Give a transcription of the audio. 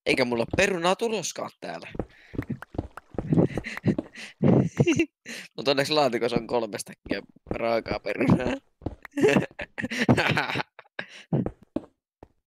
Eikä mulla perunaa tuloskaan täällä. Mutta onneksi laatikossa on 3 stäkkiä raakaa perunaa.